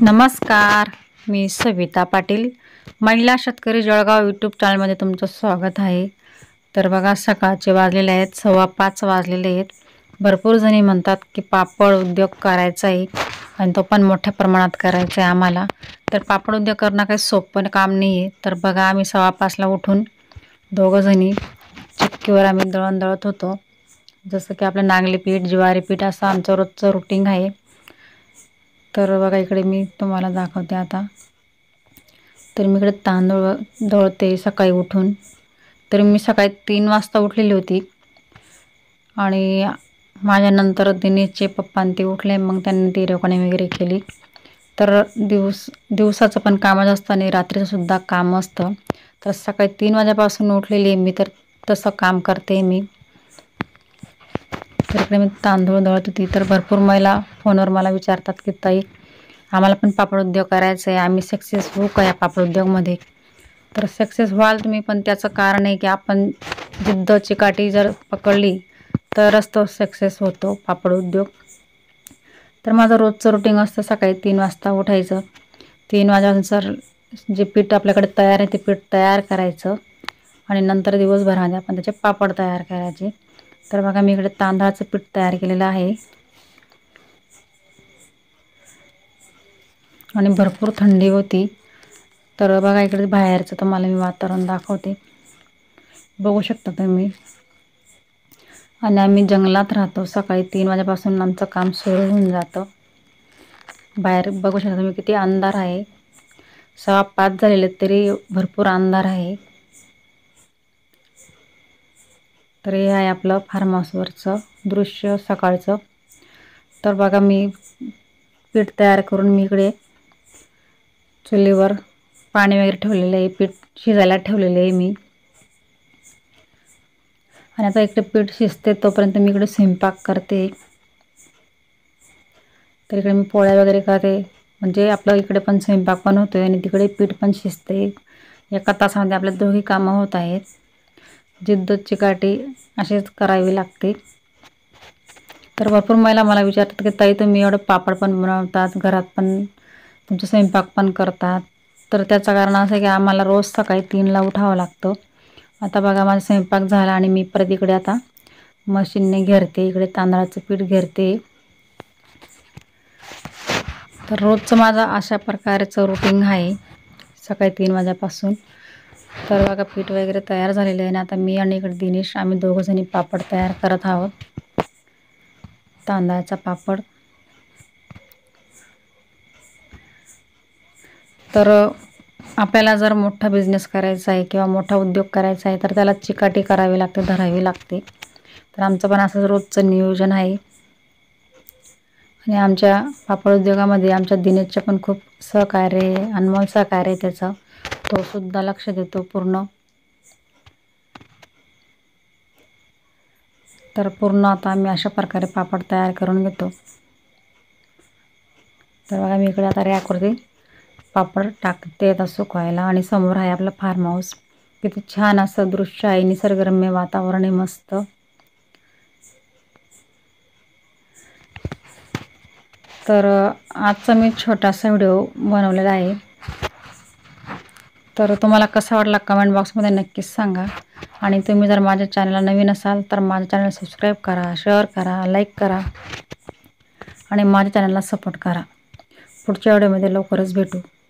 नमस्कार, मी सविता पाटील, महिला शेतकरी जळगाव यूट्यूब चॅनलमध्ये तुमचं स्वागत आहे। तर बघा, सकाळचे वाजलेले आहेत 5:15 वाजलेले आहेत। भरपूर जणी म्हणतात की पापड उद्योग करायचा आहे आणि तो पण मोठ्या प्रमाणात करायचा आहे आम्हाला। तर पापड उद्योग करणं काही सोपं काम नाही आहे। तर बघा, आम्ही 5:15ला उठून दोघं जणी चक्कीवर आम्ही दळण दळत होतो। जसं की आपलं नागली पीठ, ज्वारी पीठ असं आमचं रोजचं रुटीन आहे। तर बघा, इकडे मी तुम्हाला दाखवते आता। तर मी इकडे तांदूळ दळते सकाळी उठून। तर मी सकाळी 3 वाजता उठलेली होती आणि माझ्यानंतर दिनेशचे पप्पा ते उठले, मग त्यांनी ती रेवणी वगैरे केली। तर दिवसाचं पण कामच असतं आणि रात्रीचं सुद्धा काम असतं। तर सकाळी 3 वाजेपासून उठलेली आहे मी, तर तसं काम करते मी। तर इकडे मी तांदूळ दळत होती। तर भरपूर महिला फोनवर मला विचारतात की ताई, आम्हाला पण पापड उद्योग करायचा आहे, आम्ही सक्सेस होऊ का या पापड उद्योगमध्ये? तर सक्सेस व्हाल तुम्ही, पण त्याचं कारण आहे की आपण जिद्द चिकाटी जर पकडली तरच तो सक्सेस होतो पापड उद्योग। तर माझं रोजचं रुटीन असतं सकाळी 3 वाजता उठायचं। 3 वाजल्यानंतर जे पीठ आपल्याकडे तयार आहे ते पीठ तयार करायचं आणि नंतर दिवसभरामध्ये आपण त्याचे पापड तयार करायचे। तर बघा, मी इकडे तांदळाचं पीठ तयार केलेलं आहे आणि भरपूर थंडी होती। तर बघा, इकडे बाहेरचं तुम्हाला मी वातावरण दाखवते, बघू शकता तुम्ही। आणि आम्ही जंगलात राहतो। सकाळी 3 वाजेपासून आमचं काम सुरू होऊन जातं। बाहेर बघू शकता तुम्ही किती अंधार आहे। 5:15 झालेले तरी भरपूर अंधार आहे। तर हे आहे आपलं फार्म हाऊसवरचं दृश्य सकाळचं। तर बघा, मी पीठ तयार करून मी इकडे चुलीवर पाणी वगैरे ठेवलेलं आहे, पीठ शिजायला ठेवलेलं आहे मी। आणि आता इकडे पीठ शिजते तोपर्यंत मी इकडे स्वयंपाक करते। तर इकडे मी पोळ्या वगैरे करते, म्हणजे आपलं इकडे पण स्वयंपाक पण होतोय आणि तिकडे पीठ पण शिजते। एका तासामध्ये आपल्या दोन्ही कामं होत आहेत। जिद्द चिकाटी अशीच करावी लागते। तर भरपूर महिला मला विचारतात की ताई, तुम्ही एवढं पापड पण बनवतात, घरात पण तुमचा स्वयंपाक पण करतात। तर त्याचं कारण असं आहे की आम्हाला रोज सकाळी 3ला उठावं लागतं। आता बघा, माझा स्वयंपाक झाला आणि मी परत इकडे आता मशीनने घेरते, इकडे तांदळाचं पीठ घेरते। तर रोजचं माझं अशा प्रकारचं रुटीन आहे सकाळी 3 वाजेपासून। तर बघा, पीठ वगैरे तयार झालेलं आहे ना। आता मी आणि इकडे दिनेश आम्ही दोघं जणी पापड तयार करत आहोत, तांदळाचा पापड। तर आपल्याला जर मोठा बिझनेस करायचा आहे किंवा मोठा उद्योग करायचा आहे तर त्याला चिकाटी करावी लागते, धरावी लागते। तर आमचं पण असं रोजचं नियोजन आहे। आणि आमच्या पापड उद्योगामध्ये आमच्या दिनेशचं पण खूप सहकार्य आहे, अनमोल सहकार्य आहे त्याचं, तो सुद्धा लक्ष देतो पूर्ण। तर पूर्ण आता आम्ही अशा प्रकारे पापड तयार करून घेतो। तर बघा, मी इकडे आता रॅकवरती पापड टाकते आता सुकवायला आणि समोर आहे आपलं फार्म हाऊस। किती छान असं दृश्य आहे, निसर्गरम्य वातावरण आहे मस्त। तर आजचा मी छोटासा व्हिडिओ बनवलेला आहे। तर तुम्हाला कसा वाटला कमेंट बॉक्समध्ये नक्कीच सांगा। आणि तुम्ही जर माझ्या चॅनलला नवीन असाल तर माझ्या चॅनल सबस्क्राईब करा, शेअर करा, लाईक करा आणि माझ्या चॅनलला सपोर्ट करा। पुढच्या व्हिडिओमध्ये लवकरच भेटू।